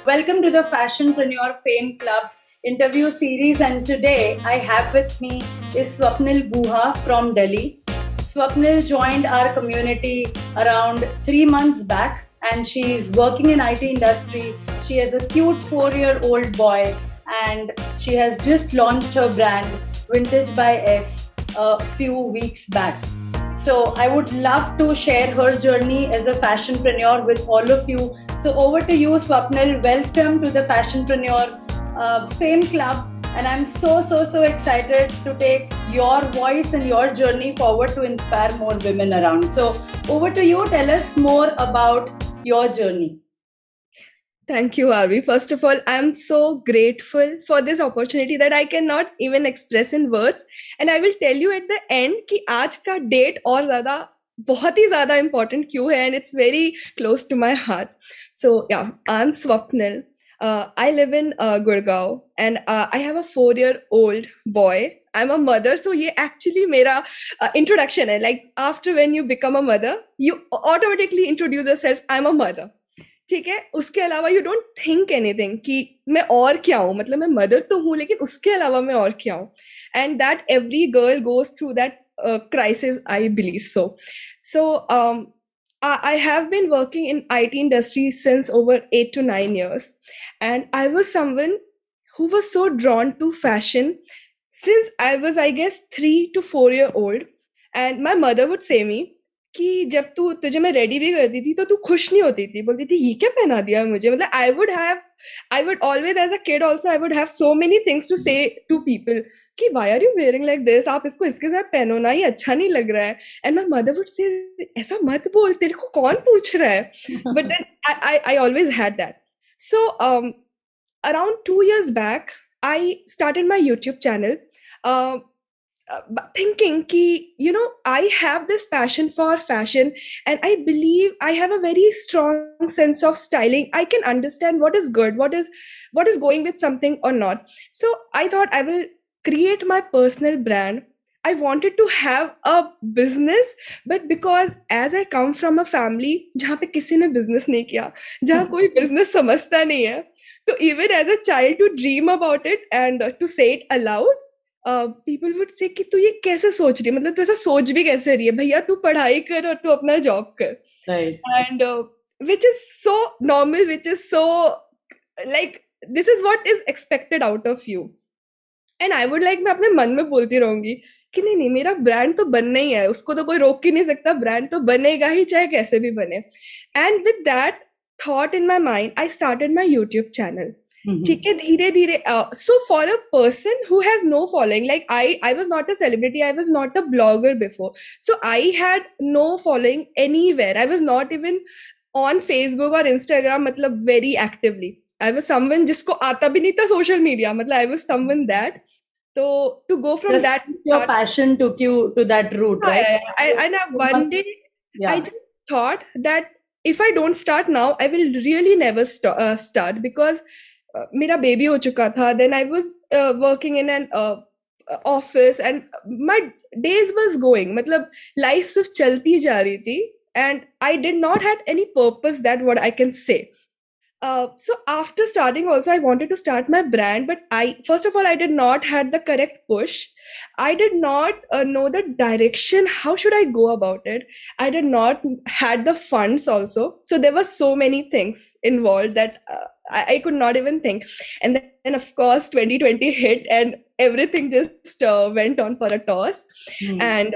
Welcome to the Fashionpreneur Fame Club interview series, and today I have with me is Swapnil Guha from Delhi. Swapnil joined our community around 3 months back, and she is working in IT industry. She has a cute 4-year-old boy, and she has just launched her brand Vintage by S a few weeks back. So I would love to share her journey as a fashionpreneur with all of you. So over to you, Swapnil. Welcome to the Fashionpreneur Fame Club. And I'm so excited to take your voice and your journey forward to inspire more women around. So over to you. Tell us more about your journey. Thank you, Arvi. First of all, I'm so grateful for this opportunity that I cannot even express in words. And I will tell you at the end कि आज का date और ज़्यादा बहुत ही ज़्यादा important क्यों है, and it's very close to my heart. So yeah, I'm Swapnil. I live in Gurgaon, and I have a 4-year-old boy. I'm a mother, so ये actually मेरा introduction है. Like after when you become a mother, you automatically introduce yourself. I'm a mother. ठीक है, उसके अलावा you don't think anything कि मैं और क्या हूँ, मतलब मैं मदर तो हूँ लेकिन उसके अलावा मैं और क्या हूँ. And that every girl goes through that crisis, I believe so I have been working in IT industry since over 8 to 9 years, and I was someone who was so drawn to fashion since I was, I guess, 3 to 4 year old. And my mother would say me कि जब तुझे मैं ready भी करती थी तो तू खुश नहीं होती थी, बोलती थी ये क्या पहना दिया मुझे. मतलब I would always, as a kid also, I would have so many things to say to people कि why are you wearing like this, आप इसको इसके साथ पहनो ना, ये अच्छा नहीं लग रहा है. And my mother would say ऐसा मत बोल, तेरे को कौन पूछ रहा है. But then I always had that. So around 2 years back I started my YouTube channel, thinking ki, I have this passion for fashion, and I believe I have a very strong sense of styling. I can understand what is good, what is going with something or not. So I thought I will create my personal brand. I wanted to have a business, but because as I come from a family जहाँ पे किसी ने business नहीं किया, जहाँ कोई business समझता नहीं है, तो even as a child to dream about it and to say it aloud, people would say कि तू ये कैसे सोच रही है, मतलब तू ऐसा सोच भी कैसे रही है, भैया तू पढ़ाई कर और तू अपना जॉब कर. Right. And which is so normal, which is so like this is what is expected out of you. And I would like मैं अपने मन में बोलती रहूंगी कि नहीं मेरा ब्रांड तो बनना ही है, उसको तो कोई रोक ही नहीं सकता, ब्रांड तो बनेगा ही चाहे कैसे भी बने. And with that thought in my mind, I started my YouTube channel. ठीक है, धीरे धीरे. So for a person who has no following, like I was not a celebrity, I was not a blogger before, so I had no following anywhere. I was not even on Facebook or Instagram, मतलब very actively. I was someone जिसको आता भी नहीं था social media, मतलब I was someone that. So to go from Just that, your passion took you to that route, right? And one day I just thought that if I don't start now, I will really never start, because मेरा baby हो चुका था. Then I was working in an office, and my days was going, मतलब life सिर्फ चलती जा रही थी, and I did not had any purpose, that what I can say. So after starting also, I wanted to start my brand, but first of all, I did not had the correct push. I did not know the direction. How should I go about it? I did not had the funds also. So there were so many things involved that I could not even think. And then of course 2020 hit, and everything just went on for a toss. And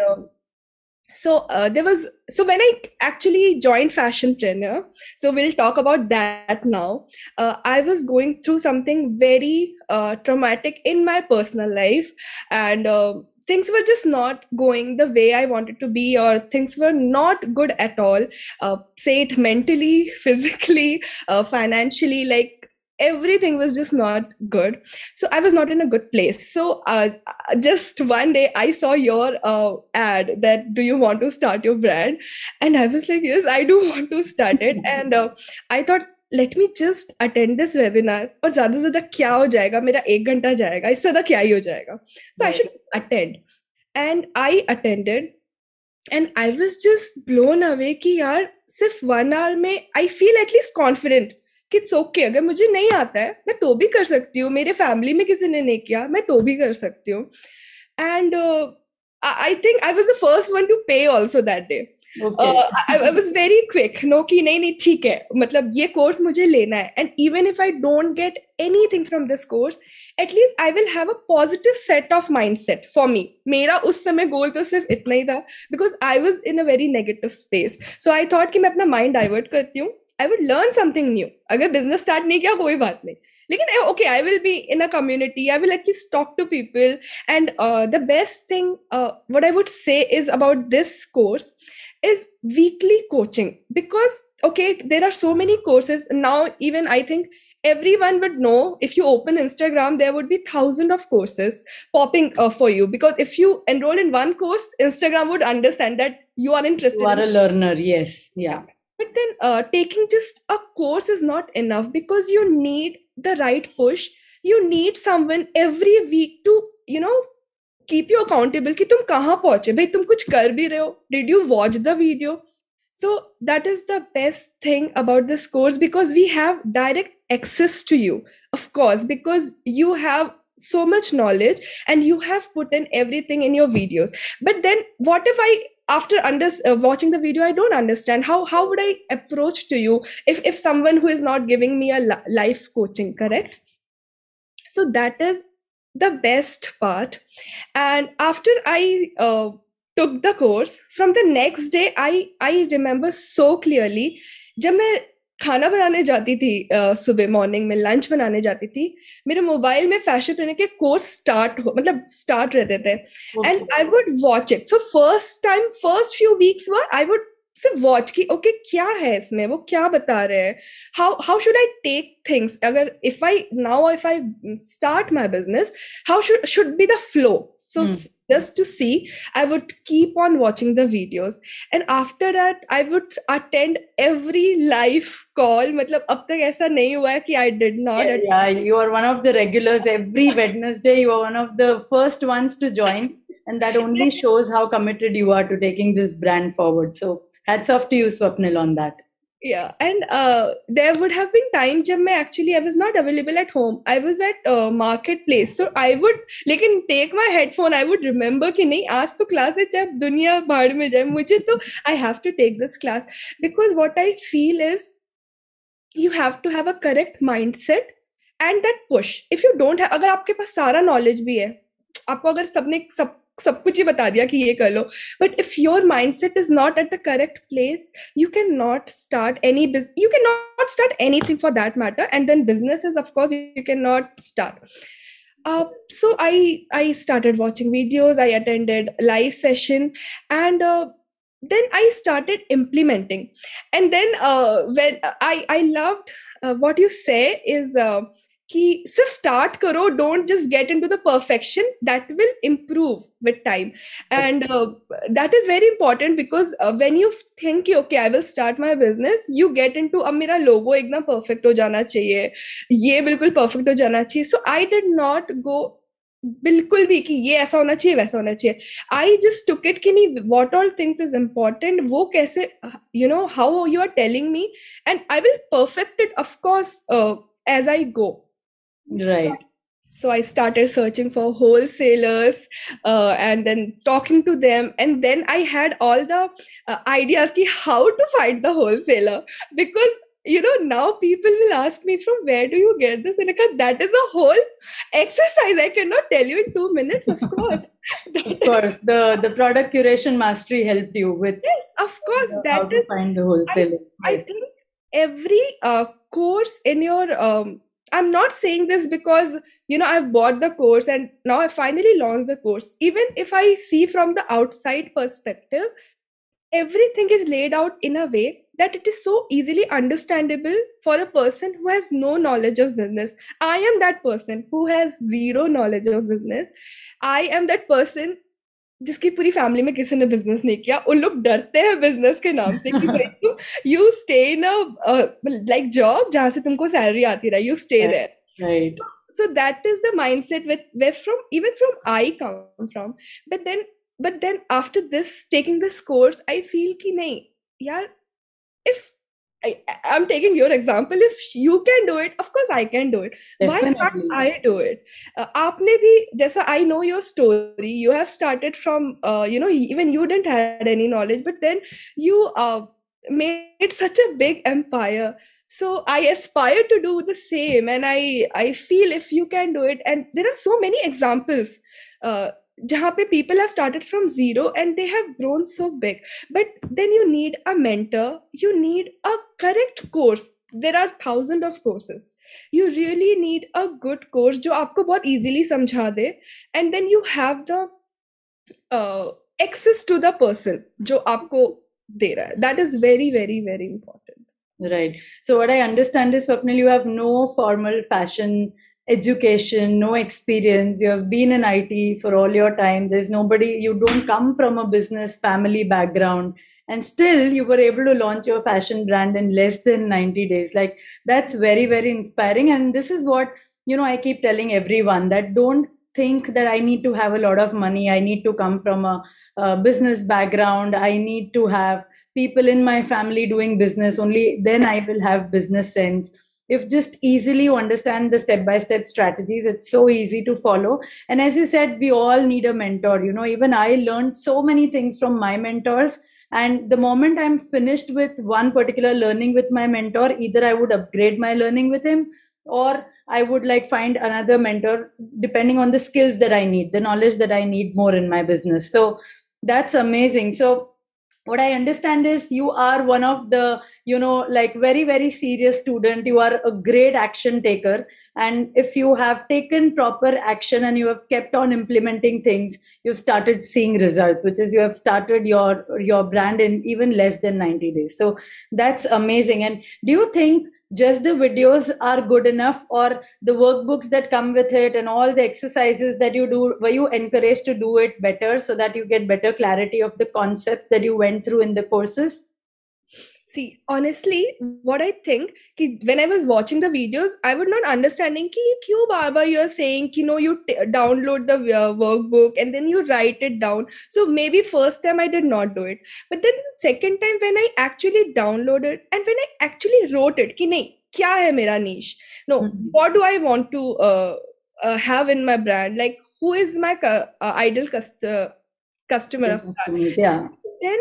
so when I actually joined Fashionpreneur, so we'll talk about that now. I was going through something very traumatic in my personal life, and things were just not going the way I wanted to be, or things were not good at all. Say it mentally, physically, financially, like everything was just not good. So I was not in a good place. So just one day I saw your ad that do you want to start your brand, and I was like, yes, I do want to start it. And I thought, let me just attend this webinar, और ज़्यादा से ज़्यादा क्या हो जाएगा, मेरा 1 घंटा जाएगा, इससे ज़्यादा क्या ही हो जाएगा. So I should attend. And I attended, and I was just blown away कि यार सिर्फ 1 hour में I feel at least confident कि इट्स ओके, अगर मुझे नहीं आता है मैं तो भी कर सकती हूँ, मेरे फैमिली में किसी ने नहीं किया मैं तो भी कर सकती हूँ. And I think I was the first one to pay also that day. Okay. I was very quick. No कि नहीं ठीक है, मतलब ये कोर्स मुझे लेना है. And even if I don't get anything from this course, at least I will have a positive set of mindset for me. मेरा उस समय गोल तो सिर्फ इतना ही था, because I was in a very negative space. So I thought कि मैं अपना mind divert करती हूँ. I would learn something new. अगर business start नहीं किया कोई बात नहीं. लेकिन okay, I will be in a community. I will at least talk to people. And the best thing, what I would say is about this course is weekly coaching. Because okay, there are so many courses now. Even I think everyone would know, if you open Instagram, there would be thousands of courses popping for you. Because if you enroll in one course, Instagram would understand that you are interested. You are a learner, yes, yeah. But then taking just a course is not enough, because you need the right push. You need someone every week to, keep you accountable कि तुम कहाँ पहुंचे भाई, तुम कुछ कर भी रहे हो, did you watch the video? So that is the best thing about this course, because we have direct access to you, of course, because you have so much knowledge and you have put in everything in your videos. But then what if after watching the video I don't understand, how would I approach to you if someone who is not giving me a life coaching, correct? So that is the best part. And after I took the course, from the next day I remember so clearly, जब मैं खाना बनाने जाती थी सुबह morning में, lunch बनाने जाती थी, मेरे मोबाइल में फैशनप्रेन्योर के कोर्स स्टार्ट रहते थे. And I would watch it. So first few weeks were I would सिर्फ वॉच की ओके क्या है इसमें, वो क्या बता रहे हैं, how should I take things, अगर if I start my business, how should be the flow. So just to see, I would keep on watching the videos, and after that I would attend every live call. मतलब अब तक ऐसा नहीं हुआ है कि I did not. Yeah, you are one of the regulars. Every Wednesday you are one of the first ones to join, and that only shows how committed you are to taking this brand forward. So hats off to you, Swapnil, on that. Yeah, and there would have been time जब मैं I was not available at home. I was at marketplace, so I would लेकिन take my headphone. I would remember कि नहीं आज तो class है, चाहे दुनिया भाड़ में जाए, मुझे तो I have to take this class, because what I feel is you have to have a correct mindset and that push. If you don't have, अगर आपके पास सारा knowledge भी है, आपको अगर सबने सब कुछ ही बता दिया कि ये कर लो, but if your mindset is not at the correct place, you cannot start any business, you cannot start anything for that matter, and then businesses, of course, you cannot start. So I started watching videos, I attended live session, and then I started implementing. And then when I loved what you say is कि सिर्फ start करो, don't just get into the perfection, that will improve with time. And that is very important, because when you think okay I will start my business, you get into अब मेरा लोगो एकदम perfect हो जाना चाहिए, ये बिल्कुल perfect हो जाना चाहिए. सो आई डिड नॉट गो बिल्कुल भी कि ये ऐसा होना चाहिए वैसा होना चाहिए. आई जस्ट टुक इट कि नहीं, what all things is important, वो कैसे, how you are telling me, and I will perfect it of course as I go. Right. So I started searching for wholesalers and then talking to them, and then I had all the ideas ki how to find the wholesaler, because now people will ask me, from where do you get this? And that is a whole exercise. I cannot tell you in 2 minutes, of course. Of course, the product curation mastery helped you with. Yes, of course. That how to find the wholesaler. I think every course in your I'm not saying this because I've bought the course and now I finally launched the course. Even if I see from the outside perspective, everything is laid out in a way that it is so easily understandable for a person who has no knowledge of business. I am that person who has zero knowledge of business. I am that person जिसकी पूरी family में किसी ने business नहीं किया. उन लोग डरते हैं बिजनेस के नाम से कि भाई तुम you stay in a like job जहां से तुमको सैलरी आती रहे, you stay there. Right. So that is the mindset where from I come from. But then after this, taking this course, I feel कि नहीं यार, if I'm taking your example. If you can do it, of course I can do it. Definitely. Why can't I do it? आपने भी, जैसा I know your story, you have started from, even you didn't have any knowledge, but then you made such a big empire. So I aspire to do the same, and I feel if you can do it, and there are so many examples जहाँ पे people have started from zero and they have grown so big. But then you need a mentor, you need a correct course. There are thousands of courses. You really need a good course जो आपको बहुत easily समझा दे, and then you have the access to the person जो आपको दे रहा है. That is very, very, very important. Right. So what I understand is, Swapnil, you have no formal fashion education, no experience. You have been in IT for all your time. There's nobody, you don't come from a business family background, and still you were able to launch your fashion brand in less than 90 days. Like, that's very, very inspiring. And this is what, I keep telling everyone, that don't think that I need to have a lot of money. I need to come from a business background. I need to have people in my family doing business. Only then I will have business sense. If just easily you understand the step-by-step strategies, it's so easy to follow. And as you said, we all need a mentor. Even I learned so many things from my mentors. And the moment I'm finished with one particular learning with my mentor, either I would upgrade my learning with him, or I would find another mentor depending on the skills that I need, the knowledge that I need more in my business. So that's amazing. So what I understand is you are one of the, very, very serious student. You are a great action taker. And if you have taken proper action and you have kept on implementing things, you've started seeing results, which is you have started your brand in even less than 90 days. So that's amazing. And do you think just the videos are good enough, or the workbooks that come with it and all the exercises that you do, were you encouraged to do it better so that you get better clarity of the concepts that you went through in the courses? See, honestly, what I think, when I was watching the videos, I was not understanding kyun baar you are saying you download the workbook and then you write it down. So maybe first time I did not do it, but then the second time when I actually downloaded and when I actually wrote it, ki nahi, kya hai mera niche? No, what do I want to have in my brand? Like, who is my ideal customer? Yeah. Then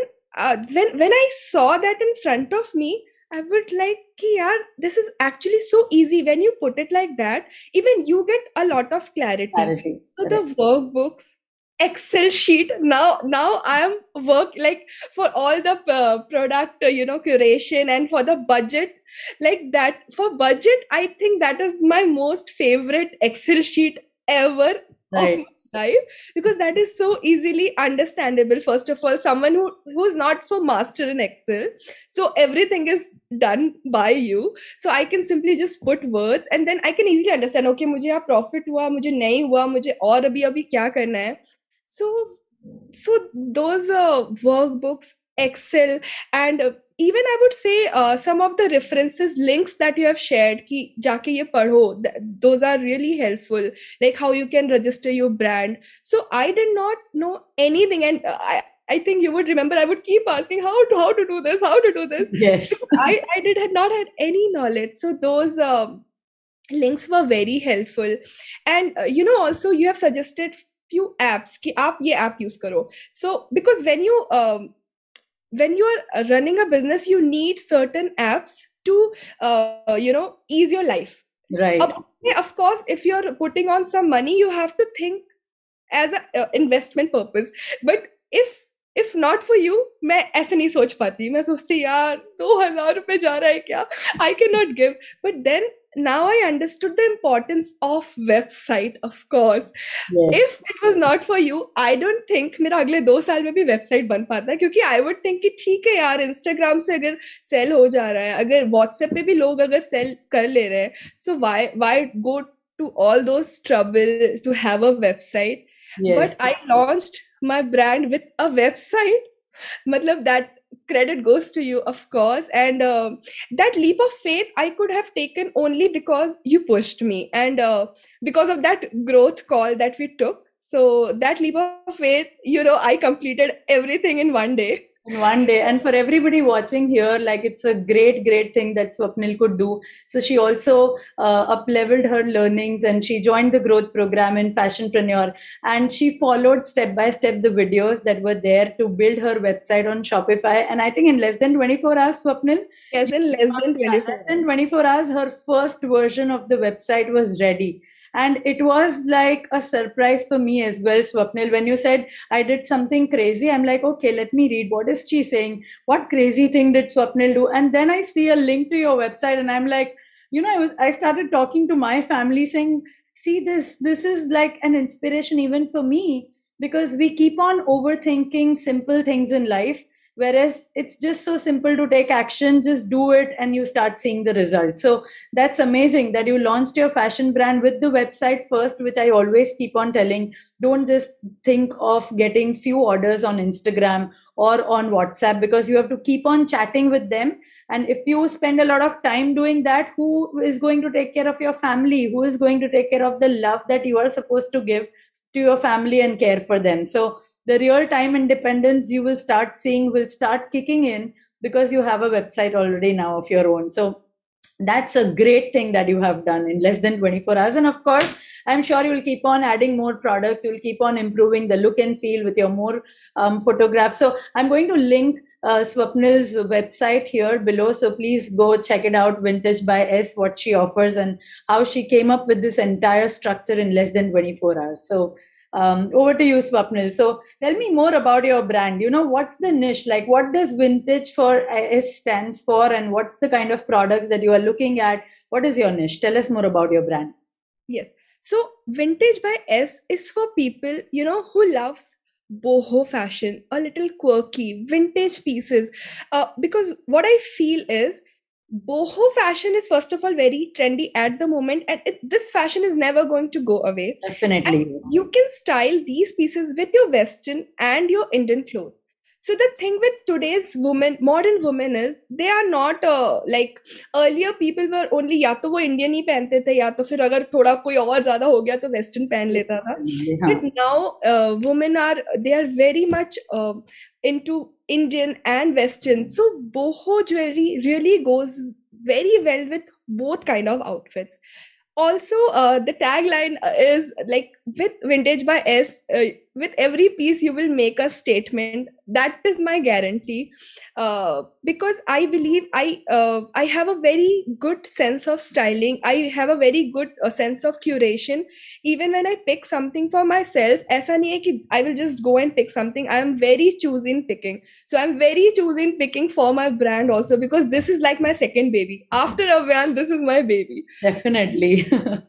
when I saw that in front of me, I would like, yaar, this is actually so easy. When you put it like that, even you get a lot of clarity. So the workbooks, Excel sheet. Now I am for all the product, curation, and for the budget, like that. For budget, I think that is my most favorite Excel sheet ever. Right. Of life, because that is so easily understandable. First of all, someone who's not so master in Excel, so everything is done by you, so I can simply just put words and then I can easily understand, okay, मुझे यहाँ profit हुआ, मुझे नहीं हुआ, मुझे और अभी क्या करना है. So those workbooks, Excel, and even I would say some of the references, links that you have shared, ki jaake ye padho, those are really helpful. Like how you can register your brand. So I did not know anything, and I think you would remember I would keep asking how to do this. Yes. I had not had any knowledge. So those links were very helpful. And also you have suggested few apps ki aap ye app use karo. So because when you are running a business, you need certain apps to ease your life. Right. Of course, if you're putting on some money, you have to think as an investment purpose. But if not for you, मैं ऐसे नहीं सोच पाती. मैं सोचती यार 2000 रुपए जा रहा है क्या? I cannot give. But then now I understood the importance of website, of course. Yes. If it was not for you, I don't think मेरा अगले 2 साल में भी website बन पाता, क्योंकि I would think कि ठीक है यार, Instagram से अगर sell हो जा रहा है, अगर WhatsApp पे भी लोग अगर sell कर ले रहे हैं, so why go to all those trouble to have a website? Yes. But I launched my brand with a website. Matlab that credit goes to you, of course. And that leap of faith I could have taken only because you pushed me, and because of that growth call that we took. So that leap of faith, I completed everything in one day. in one day. And for everybody watching here, like, it's a great thing that Swapnil could do. So she also up leveled her learnings, and she joined the growth program in Fashionpreneur, and she followed step by step the videos that were there to build her website on Shopify. And I think in less than 24 hours, Swapnil, Yes, in less than 24 less than 24 hours, her first version of the website was ready. And it was like a surprise for me as well, Swapnil. When you said I did something crazy, I'm like, okay, let me read. What is she saying? What crazy thing did Swapnil do? And then I see a link to your website, and I'm like, I started talking to my family saying, see, this is like an inspiration even for me, because we keep on overthinking simple things in life, whereas it's just so simple to take action. Just do it and you start seeing the results. So that's amazing that you launched your fashion brand with the website first, which I always keep on telling. Don't just think of getting few orders on Instagram or on WhatsApp, because you have to keep on chatting with them. And if you spend a lot of time doing that, who is going to take care of your family? Who is going to take care of the love that you are supposed to give to your family and care for them? So the real time independence you will start seeing will start kicking in, because you have a website already now of your own. So that's a great thing that you have done in less than 24 hours. And of course, I'm sure you'll keep on adding more products. You'll keep on improving the look and feel with your more photographs. So I'm going to link Swapnil's website here below. So please go check it out, Vintage by S, what she offers and how she came up with this entire structure in less than 24 hours. So over to you, Swapnil. So tell me more about your brand. What's the niche? Like, what does Vintage for S stands for, and what's the kind of products that you are looking at? What is your niche? Tell us more about your brand. Yes. So Vintage by S is for people, who loves boho fashion, a little quirky, vintage pieces. Because what I feel is boho fashion is first of all very trendy at the moment, and this fashion is never going to go away. Definitely. And you can style these pieces with your Western and your Indian clothes. So the thing with today's women, modern women, is they are not like earlier people were only या तो वो Indian ही पहनते थे, या तो फिर अगर थोड़ा कोई और ज़्यादा हो गया तो Western पहन लेता था. But now women they are very much into Indian and Western. So boho jewelry really goes very well with both kind of outfits. Also, the tagline is like, with Vintage by S, with every piece you will make a statement. That is my guarantee, because I believe I have a very good sense of styling. I have a very good sense of curation. Even when I pick something for myself, ऐसा नहीं है कि I will just go and pick something. I am very choosy in picking. So I'm very choosy in picking for my brand also, because this is like my second baby. After Avyan, this is my baby. Definitely.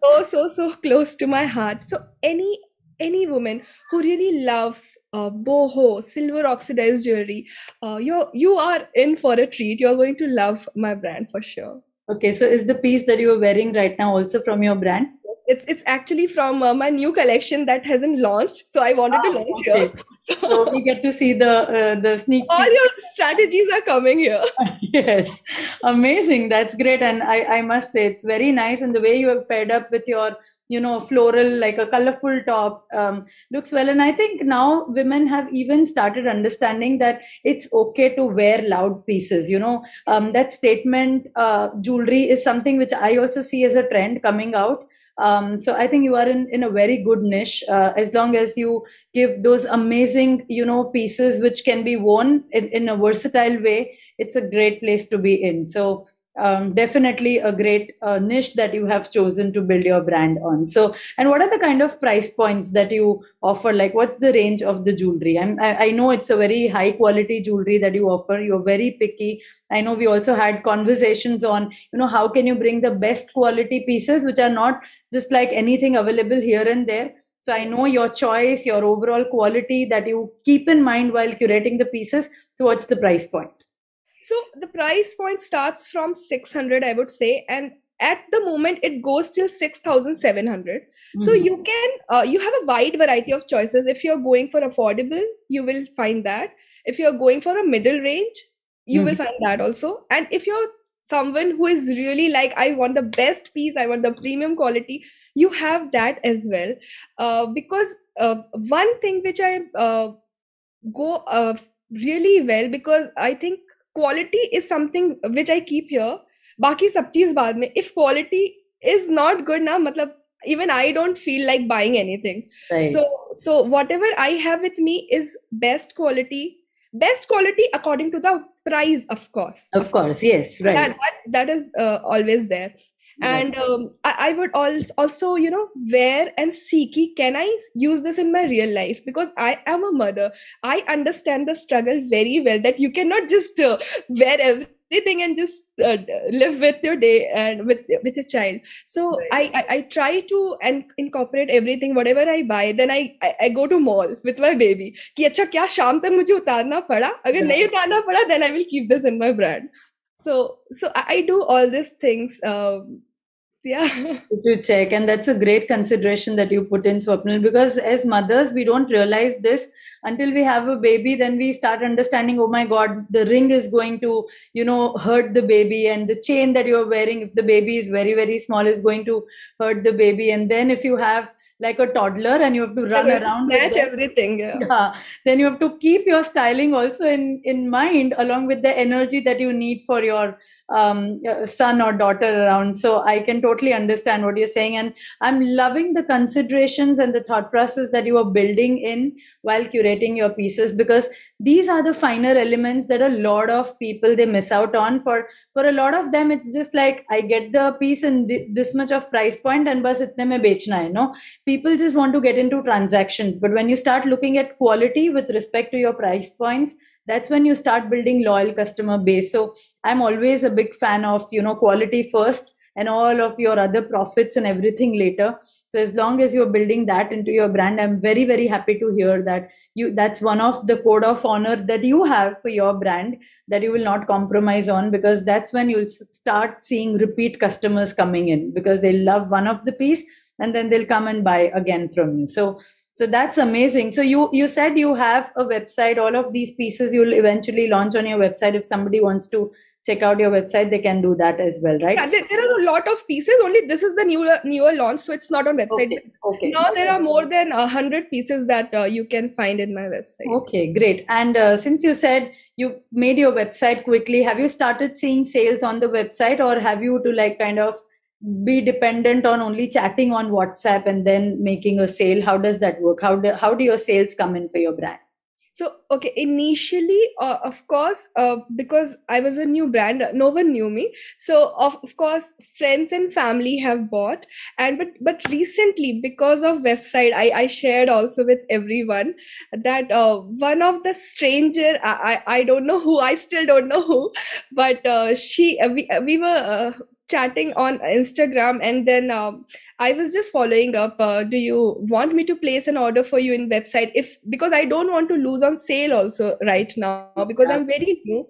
So close to my heart. So any woman who really loves boho, silver oxidized jewelry, you are in for a treat. You're going to love my brand for sure. Okay, so is the piece that you are wearing right now also from your brand? It's actually from my new collection that hasn't launched, so I wanted to launch here. So we get to see the sneak peek. All your strategies are coming here. Yes, amazing. That's great, and I must say it's very nice, and the way you have paired up with your floral, like a colorful top, looks well. And I think now women have even started understanding that it's okay to wear loud pieces. That statement jewelry is something which I also see as a trend coming out. So I think you are in a very good niche, as long as you give those amazing, pieces which can be worn in a versatile way. It's a great place to be in. So definitely a great niche that you have chosen to build your brand on. So, and what are the kind of price points that you offer? Like, what's the range of the jewelry? I know it's a very high quality jewelry that you offer. You're very picky. I know we also had conversations on, how can you bring the best quality pieces which are not just like anything available here and there. So I know your choice, your overall quality that you keep in mind while curating the pieces. So what's the price point? So the price point starts from 600, I would say, and at the moment it goes till 6,700. So you can you have a wide variety of choices. If you're going for affordable, you will find that. If you're going for a middle range, you will find that also. And if you're someone who is really like, I want the best piece, I want the premium quality, you have that as well. Because one thing which I go really well, because I think quality is something which I keep here. Baki sab cheez baad mein. If quality is not good na, matlab even I don't feel like buying anything. Right. So whatever I have with me is best quality according to the price, of course. Of course, yes, right. That is always there. And I would also, wear and see ki, can I use this in my real life? Because I am a mother. I understand the struggle very well, that you cannot just wear everything and just live with your day and with your child. So right. I try to incorporate everything, whatever I buy. Then I go to mall with my baby. Ki acha kya sham tak mujhe utarna pada? Agar nahi utarna pada, then I will keep this in my brand. So I do all these things. Yeah. To check, and that's a great consideration that you put in, Swapnil, because as mothers, we don't realize this until we have a baby. Then we start understanding, oh my God, the ring is going to, hurt the baby, and the chain that you're wearing, if the baby is very, very small, is going to hurt the baby. And then if you have like a toddler and you have to run around, snatch everything, then you have to keep your styling also in mind, along with the energy that you need for your son or daughter around. So I can totally understand what you're saying, and I'm loving the considerations and the thought process that you are building in while curating your pieces, because these are the finer elements that a lot of people, they miss out on. For a lot of them, it's just like, I get the piece in this much of price point and bas itne mein bechna hai, no? People just want to get into transactions, but when you start looking at quality with respect to your price points, that's when you start building loyal customer base. So I'm always a big fan of, quality first and all of your other profits and everything later. So as long as you're building that into your brand, I'm very, very happy to hear that that's one of the code of honor that you have for your brand, that you will not compromise on, because that's when you'll start seeing repeat customers coming in, because they love one of the piece and then they'll come and buy again from you. So that's amazing. So you said you have a website. All of these pieces you'll eventually launch on your website. If somebody wants to check out your website, they can do that as well, right? Yeah, there are a lot of pieces. Only this is the newer launch, so it's not on website. Okay. Now there are more than 100 pieces that you can find in my website. Okay, great. And since you said you made your website quickly, have you started seeing sales on the website, or have you to like kind of be dependent on only chatting on WhatsApp and then making a sale? How does that work? How do your sales come in for your brand? So, okay, initially, of course, because I was a new brand, no one knew me. So, of course, friends and family have bought. But recently, because of website, I shared also with everyone that one of the stranger, I don't know who, I still don't know who, but we were chatting on Instagram, and then I was just following up. Do you want me to place an order for you in website? Because I don't want to lose on sale also right now, because I'm very new.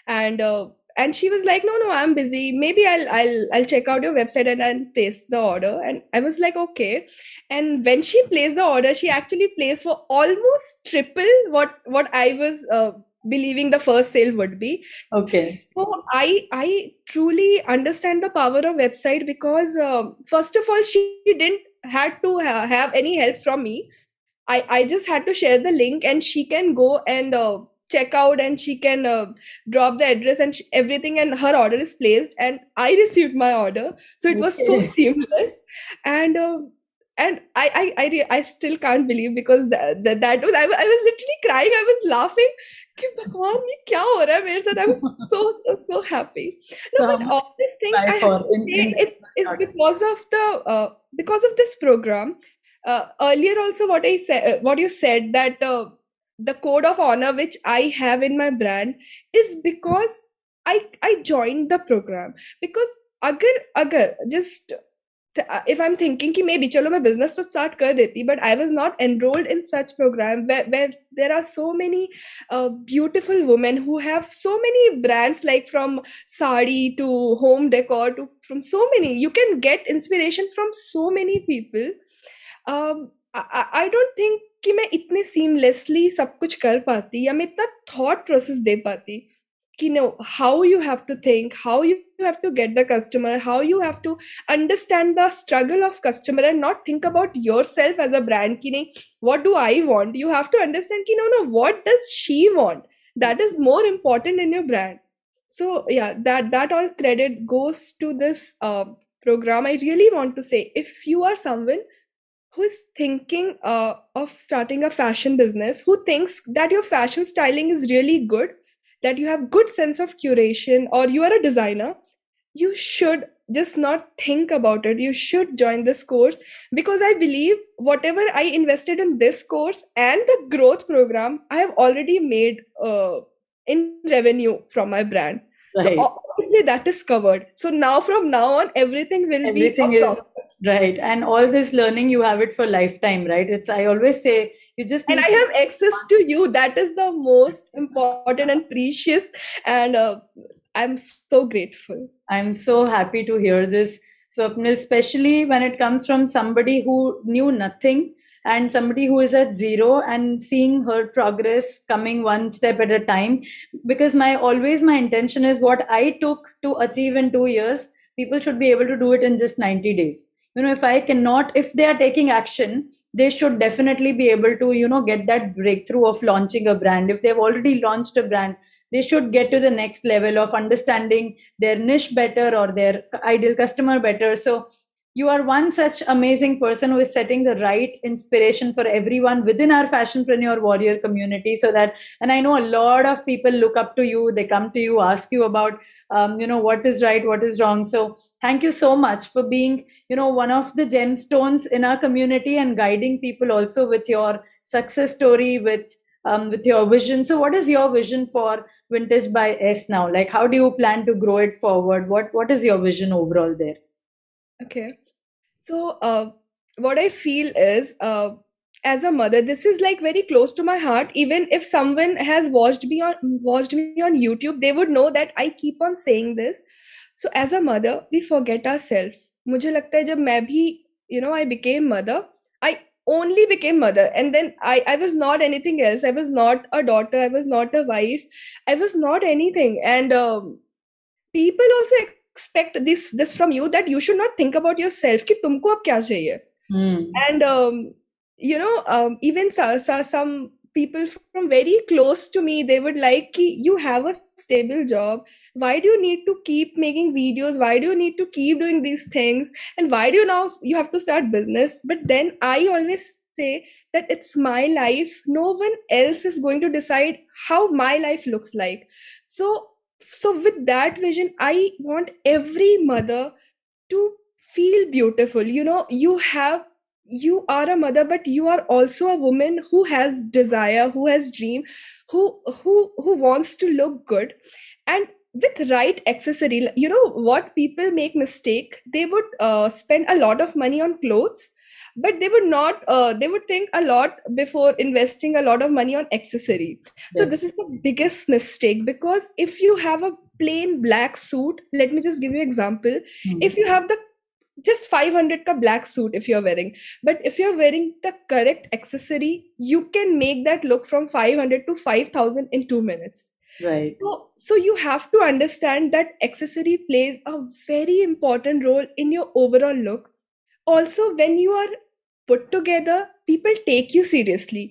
And she was like, no, I'm busy. Maybe I'll check out your website and I'll place the order. And I was like, okay. And when she placed the order, she actually placed for almost triple what I was believing the first sale would be. Okay. So I truly understand the power of website, because first of all, she didn't had to have any help from me. I just had to share the link, and she can go and check out, and she can drop the address and everything, and her order is placed, and I received my order. So it was so seamless. And I still can't believe, because that was, I was literally crying. I was laughing. Bhagwan, ye kya ho raha hai mere sath? I was so happy. No, but all these things I have to say, it is because of this program. Earlier also, what you said, that the code of honor which I have in my brand is because I joined the program. Because agar just if I'm thinking कि maybe चलो मैं business तो start कर देती, but I was not enrolled in such program where there are so many beautiful women who have so many brands, like from sari to home decor to from so many. You can get inspiration from so many people. I don't think कि मैं इतने seamlessly सब कुछ कर पाती, या मैं इतना thought process दे पाती. How you have to think, how you have to get the customer, how you have to understand the struggle of customer, and not think about yourself as a brand. What do I want? You have to understand, no, what does she want? that is more important in your brand. So yeah, that all credit goes to this program. I really want to say, if you are someone who is thinking of starting a fashion business, who thinks that your fashion styling is really good, that you have good sense of curation, or you are a designer, you should just not think about it. You should join this course, because I believe whatever I invested in this course and the growth program, I have already made in revenue from my brand. So Right. obviously that is covered. So now, from now on, everything will be Everything a is profit. right. And all this learning, you have it for lifetime, right? I always say, you just And need I have access to you. That is the most important and precious. And I'm so grateful. I'm so happy to hear this, Swapnil, especially when it comes from somebody who knew nothing and somebody who is at zero, and seeing her progress coming one step at a time. Because my intention is, what I took to achieve in 2 years, people should be able to do it in just 90 days. If they are taking action, they should definitely be able to, get that breakthrough of launching a brand. If they've already launched a brand, they should get to the next level of understanding their niche better or their ideal customer better. So you are one such amazing person who is setting the right inspiration for everyone within our fashionpreneur warrior community. So that, and I know a lot of people look up to you, they come to you, ask you about what is right, what is wrong. So thank you so much for being, one of the gemstones in our community, and guiding people also with your success story, with your vision. So what is your vision for Vintage by S now? Like, how do you plan to grow it forward? What is your vision overall there? Okay. So, what I feel is, as a mother, this is like very close to my heart. Even if someone has watched me on YouTube, they would know that I keep on saying this. So, as a mother, we forget ourselves. मुझे लगता है जब मैं भी, I became mother, I only became mother, and then I was not anything else. I was not a daughter. I was not a wife. I was not anything. And people also expect this from you, that you should not think about yourself कि तुमको अब क्या चाहिए. And even some people from very close to me, they would like कि you have a stable job. Why do you need to keep making videos? Why do you need to keep doing these things? And why do you have to start business? But then I always say that it's my life. No one else is going to decide how my life looks like. So with that vision, I want every mother to feel beautiful. You are a mother, but you are also a woman who has desire, who has dream, who wants to look good. And with right accessory, what people make mistake, they would spend a lot of money on clothes, but they would not they would think a lot before investing a lot of money on accessory. So Yes. this is the biggest mistake, because if you have a plain black suit, let me just give you an example. If you have the just 500 ka black suit if you're wearing, but if you're wearing the correct accessory, you can make that look from 500 to 5,000 in 2 minutes. Right. So you have to understand that accessory plays a very important role in your overall look. Also, when you are put together, people take you seriously.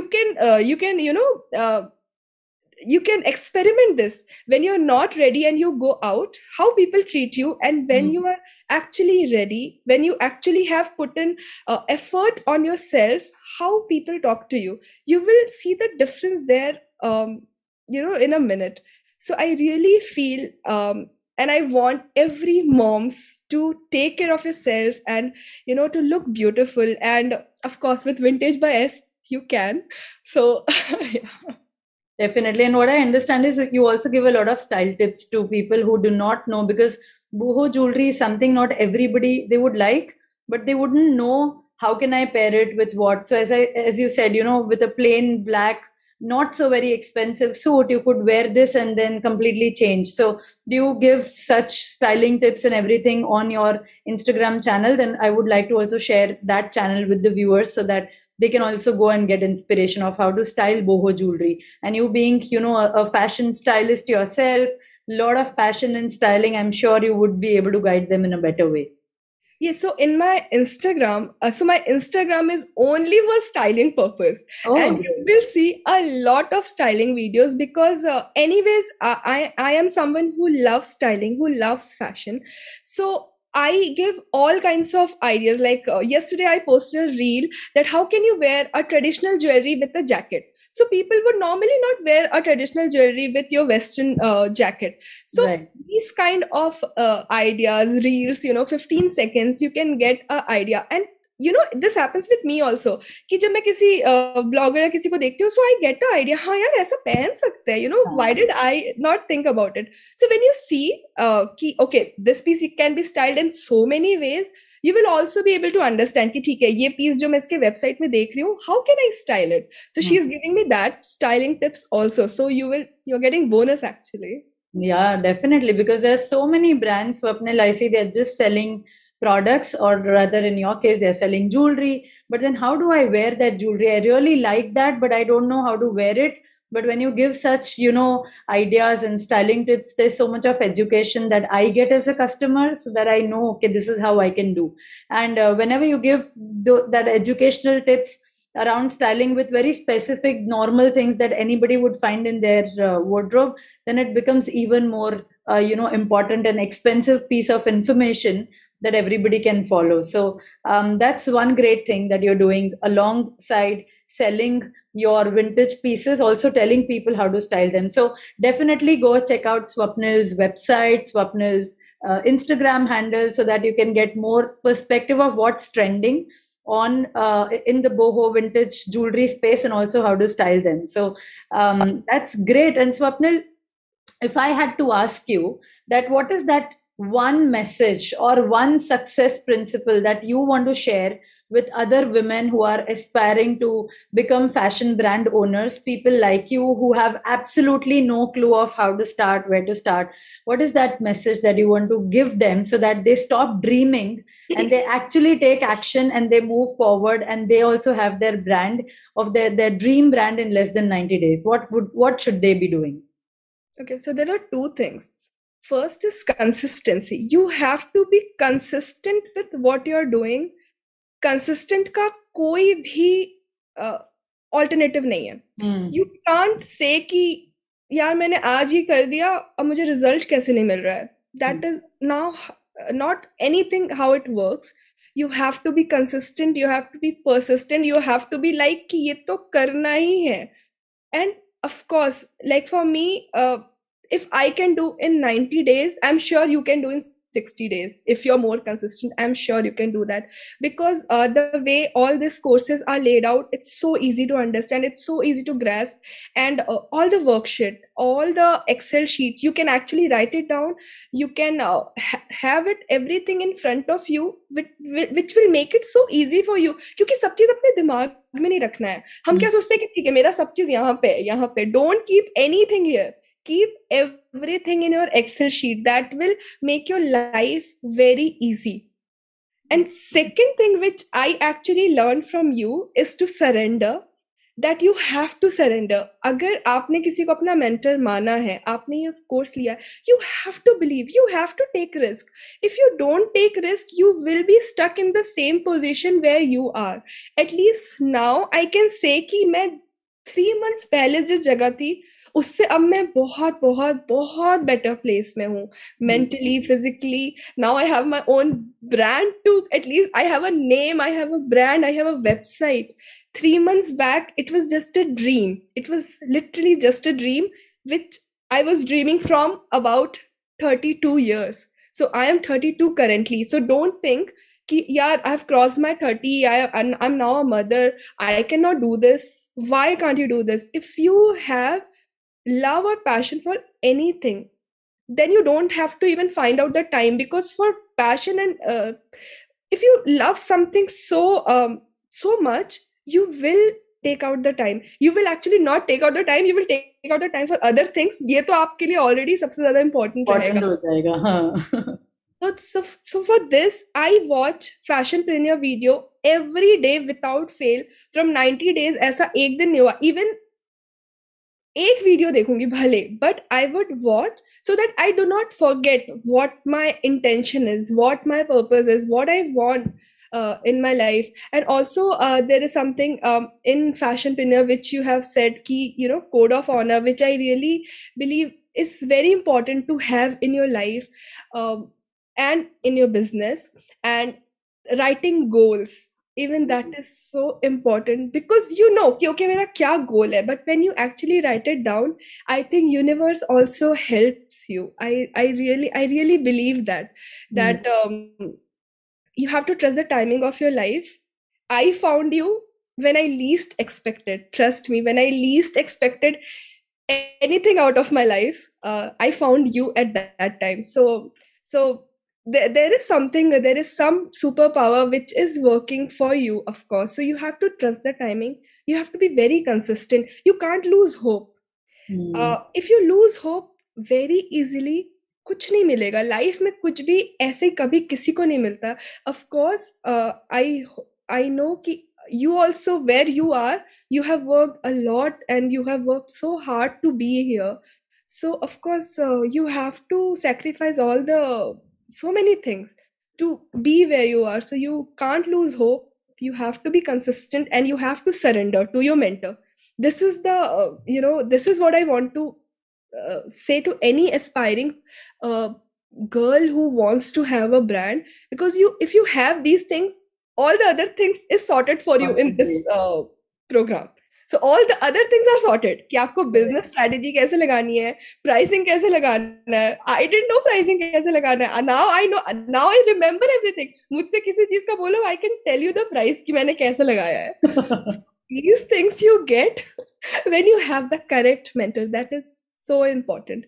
You can experiment this when you're not ready and you go out, how people treat you. And when you are actually ready, when you actually have put in effort on yourself, how people talk to you, you will see the difference there, in a minute. So I really feel, and I want every moms to take care of yourself, and to look beautiful. And of course, with Vintage by S, you can. So yeah. Definitely. And what I understand is that you also give a lot of style tips to people who do not know, because boho jewelry is something not everybody they would like, but they wouldn't know how can I pair it with what. So as you said, with a plain black, not so very expensive suit, you could wear this and then completely change. So do you give such styling tips and everything on your Instagram channel? Then I would like to also share that channel with the viewers, so that they can also go and get inspiration of how to style boho jewelry. And you being, a fashion stylist yourself, lot of passion in styling, I'm sure you would be able to guide them in a better way. Yes, so in my Instagram, my Instagram is only for styling purpose, and Oh, you will see a lot of styling videos because, anyways, I am someone who loves styling, who loves fashion, so I give all kinds of ideas. Like, yesterday, I posted a reel that how can you wear a traditional jewelry with a jacket. So people would normally not wear a traditional jewelry with your Western jacket. So right. these kind of ideas, reels, 15 seconds, you can get an idea. And this happens with me also, कि जब मैं किसी blogger या किसी को देखती हूँ, so I get the idea, हाँ यार ऐसा पहन सकते हैं, why did I not think about it? So when you see कि okay, this piece can be styled in so many ways, you will also be able to understand कि ठीक है, ये piece जो मैं इसके website में देख रही हूँ, how can I style it? So she is giving me that styling tips also, so you're getting bonus actually. Yeah, definitely. Because there's so many brands, Swapnil, I see they're just selling products, or rather in your case, they're selling jewelry. But then how do I wear that jewelry? I really like that, but I don't know how to wear it. But when you give such, ideas and styling tips, there's so much of education that I get as a customer, so that I know, okay, this is how I can do. And whenever you give that educational tips around styling with very specific normal things that anybody would find in their wardrobe, then it becomes even more important and expensive piece of information that everybody can follow. So that's one great thing that you're doing alongside selling your vintage pieces, also telling people how to style them. So definitely go check out Swapnil's website, Swapnil's Instagram handle, so that you can get more perspective of what's trending on in the boho vintage jewelry space, and also how to style them. So that's great. And Swapnil, if I had to ask you that, what is that one message or one success principle that you want to share with other women who are aspiring to become fashion brand owners, people like you who have absolutely no clue of how to start, where to start? What is that message that you want to give them, so that they stop dreaming and they actually take action and they move forward, and they also have their brand of their dream brand in less than 90 days? What should they be doing? Okay, so there are two things. First is consistency. You have to be consistent with what you're doing. Consistent का कोई भी alternative नहीं है. You can't say कि यार मैंने आज ही कर दिया और मुझे result कैसे नहीं मिल रहा है. That is now not anything how it works. You have to be consistent. You have to be persistent. You have to be like कि ये तो करना ही है. And of course, like for me, if I can do in 90 days, I'm sure you can do in 60 days. If you're more consistent, I'm sure you can do that. Because the way all these courses are laid out, it's so easy to understand, it's so easy to grasp. And all the worksheet, all the Excel sheets, you can actually write it down. You can have it everything in front of you, which will make it so easy for you. क्योंकि सब चीज अपने दिमाग में नहीं रखना है. हम क्या सोचते हैं कि ठीक है मेरा सब चीज यहाँ पे. Don't keep anything here. Keep everything in your Excel sheet. That will make your life very easy. And second thing which I actually learned from you is to surrender. That you have to surrender. अगर आपने किसी को अपना mentor माना है, आपने ये course लिया, you have to believe, you have to take risk. If you don't take risk, you will be stuck in the same position where you are. At least now I can say कि मैं 3 months पहले जिस जगह थी, उससे अब मैं बहुत बहुत बहुत better place में हूँ. Mentally, physically. Now I have my own brand too. At least I have a name, I have a brand, I have a website. 3 months back, it was just a dream. It was literally just a dream, which I was dreaming from about 32 years. So I am 32 currently. So don't think कि यार I've crossed my 30, I'm now a mother, I cannot do this. Why can't you do this? If you have love or passion for anything, then you don't have to even find out the time, because for passion and if you love something so much, you will take out the time. You will actually not take out the time, you will take out the time for other things. ये तो आपके लिए already सबसे ज़्यादा important रहेगा. हो जाएगा, हाँ. So for this, I watch Fashionpreneur video every day without fail from 90 days. ऐसा एक दिन नहीं हुआ. Even एक वीडियो देखूंगी भले, but I would watch so that I do not forget what my intention is, what my purpose is, what I want in my life. And also there is something in fashionpreneur which you have said ki, you know, code of honor, which I really believe is very important to have in your life, and in your business. And writing goals, even that is so important, because you know कि okay मेरा क्या goal है, but when you actually write it down, I think universe also helps you. I really believe that you have to trust the timing of your life. I found you when I least expected. Trust me, when I least expected anything out of my life, I found you at that time. So there is something, there is some superpower which is working for you, of course. So you have to trust the timing. You have to be very consistent. You can't lose hope. If you lose hope very easily, कुछ नहीं मिलेगा life में, कुछ भी ऐसे कभी किसी को नहीं मिलता. ऑफ कोर्स आई नो कि you also, where you are, you have worked a lot and you have worked so hard to be here. So of course you have to sacrifice all the so many things to be where you are. So you can't lose hope. You have to be consistent and you have to surrender to your mentor. This is the this is what I want to say to any aspiring girl who wants to have a brand, because if you have these things, all the other things is sorted for you in this program. So all the other things are sorted कि आपको business strategy कैसे लगानी है, pricing कैसे लगाना है. I didn't know pricing कैसे लगाना है. Now I know, now I remember everything. मुझसे किसी चीज का बोलो, I can tell you the price कि मैंने कैसे लगाया है. So these things you get when you have the correct mentor. That is so important.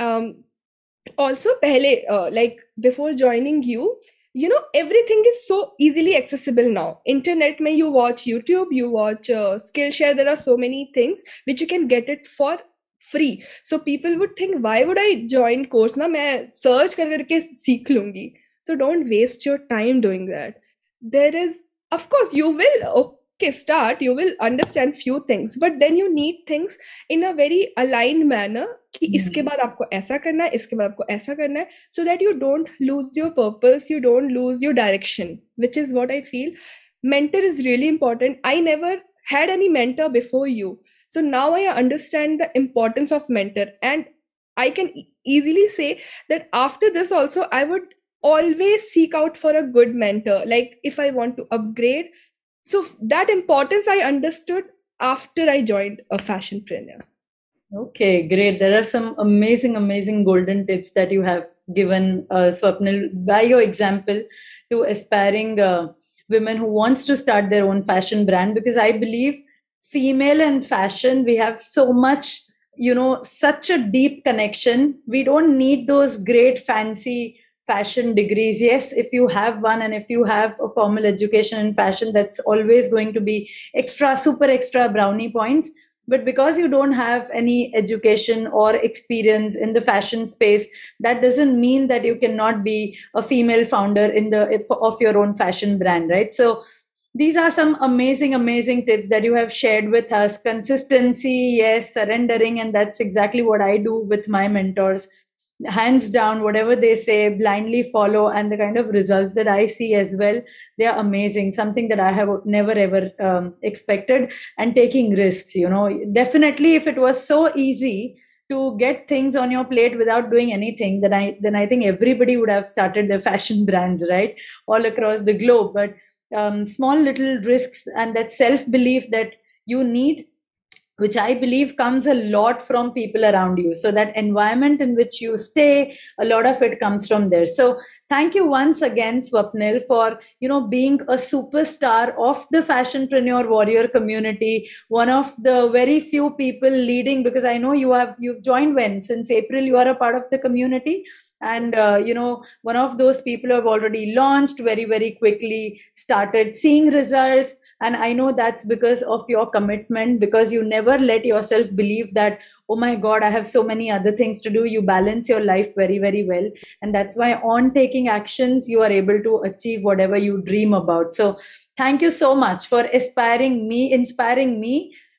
Also pehle like before joining you, you know, everything is so easily accessible now. Internet mein you watch YouTube, you watch Skillshare, there are so many things which you can get it for free. So people would think, why would I join course na, main search karke seekh lungi. So don't waste your time doing that. There is, of course you will start, you will understand few things, but then you need things in a very aligned manner कि इसके बाद आपको ऐसा करना है, इसके बाद आपको ऐसा करना है, so that you don't lose your purpose, you don't lose your direction, which is what I feel. Mentor is really important. I never had any mentor before you, so now I understand the importance of mentor, and I can easily say that after this also I would always seek out for a good mentor, like if I want to upgrade. So that importance I understood after I joined a fashionpreneur. Okay, great. There are some amazing golden tips that you have given, Swapnil, by your example to aspiring women who wants to start their own fashion brand. Because I believe female and fashion, we have so much, you know, such a deep connection. We don't need those great fancy fashion degrees. Yes, if you have one and if you have a formal education in fashion, that's always going to be extra, super extra brownie points. But because you don't have any education or experience in the fashion space, that doesn't mean that you cannot be a female founder of your own fashion brand, right? So these are some amazing tips that you have shared with us. Consistency, yes, surrendering, and that's exactly what I do with my mentors. Hands down, whatever they say, blindly follow, and the kind of results that I see as well, they are amazing, something that I have never ever expected. And taking risks, you know, definitely if it was so easy to get things on your plate without doing anything, then I think everybody would have started their fashion brands, right, all across the globe. But small little risks and that self-belief that you need, which I believe comes a lot from people around you. So that environment in which you stay, a lot of it comes from there. So thank you once again, Swapnil, for, you know, being a superstar of the Fashionpreneur Warrior community, one of the very few people leading, because I know you've joined when? Since April, you are a part of the community. And, you know, one of those people who have already launched very quickly, started seeing results. And I know that's because of your commitment, because you never let yourself believe that, oh my God, I have so many other things to do. You balance your life very well. And that's why on taking actions, you are able to achieve whatever you dream about. So thank you so much for inspiring me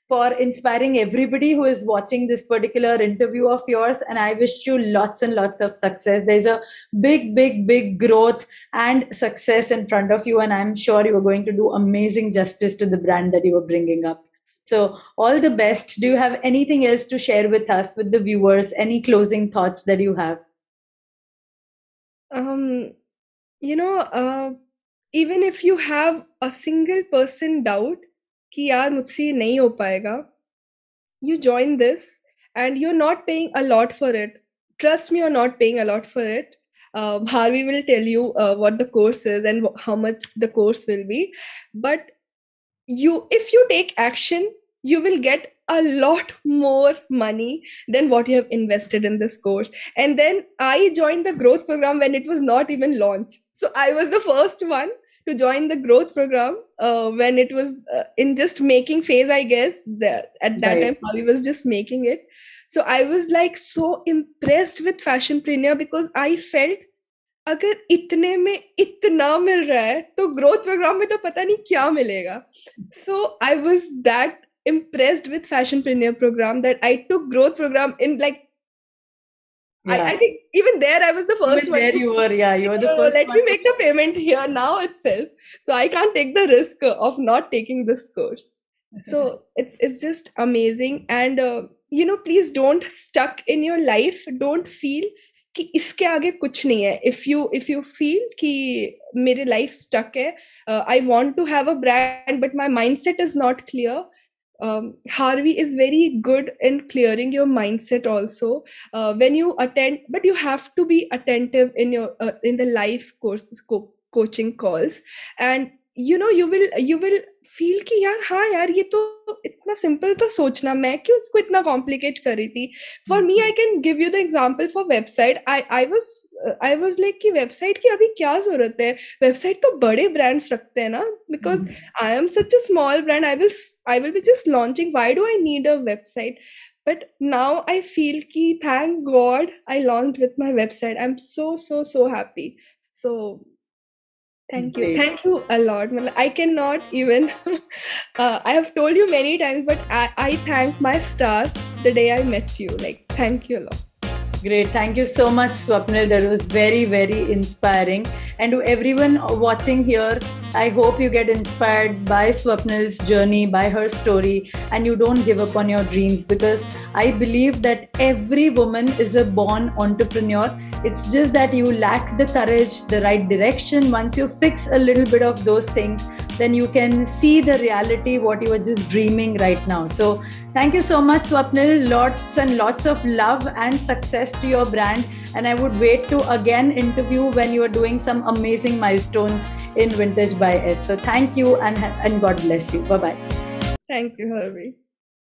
for inspiring everybody who is watching this particular interview of yours. And I wish you lots and lots of success. There's a big growth and success in front of you. And I'm sure you are going to do amazing justice to the brand that you are bringing up. So all the best. Do you have anything else to share with us, with the viewers? Any closing thoughts that you have? Even if you have a single person doubt कि यार मुझसे ये नहीं हो पाएगा, you join this and you're not paying a lot for it. Trust me, you're not paying a lot for it. Harvey will tell you what the course is and how much the course will be. But if you take action, you will get a lot more money than what you have invested in this course. And then I joined the growth program when it was not even launched. So I was the first one to join the growth program when it was in just making phase, I guess. At that time, Harvey was just making it. So I was like so impressed with Fashionpreneur because I felt अगर इतने में इतना मिल रहा है तो growth programme में तो पता नहीं क्या मिलेगा. So I was that impressed with Fashionpreneur program that I took growth program in like I think even there I was the first one. There you were, you were the first. Let me make the payment here now itself. So I can't take the risk of not taking this course. So it's just amazing. And please don't stuck in your life. Don't feel कि इसके आगे कुछ नहीं है. If you feel कि मेरे life stuck है, I want to have a brand but my mindset is not clear. Harvey is very good in clearing your mindset also when you attend, but you have to be attentive in your in the live coaching calls, and you will feel कि यार ये तो इतना simple था सोचना, मैं क्यों इसको इतना complicate कर रही थी. For me, I can give you the example for website. I was like कि website की अभी क्या जरूरत है, website तो बड़े brands रखते हैं ना, because I am such a small brand, I will be just launching, why do I need a website? But now I feel कि thank God I launched with my website. I'm so happy. So thank you a lot. I cannot even I have told you many times, but I thank my stars the day I met you. Like, thank you a lot. Great. Thank you so much, Swapnil. That was very, very inspiring. And to everyone watching here, I hope you get inspired by Swapnil's journey, by her story, and you don't give up on your dreams, because I believe that every woman is a born entrepreneur. It's just that you lack the courage, the right direction. Once you fix a little bit of those things, then you can see the reality, what you are just dreaming right now. So thank you so much, Swapnil. Lots and lots of love and success to your brand. And I would wait to again interview when you are doing some amazing milestones in Vintage by S. So thank you and God bless you. Bye-bye. Thank you, Harvey.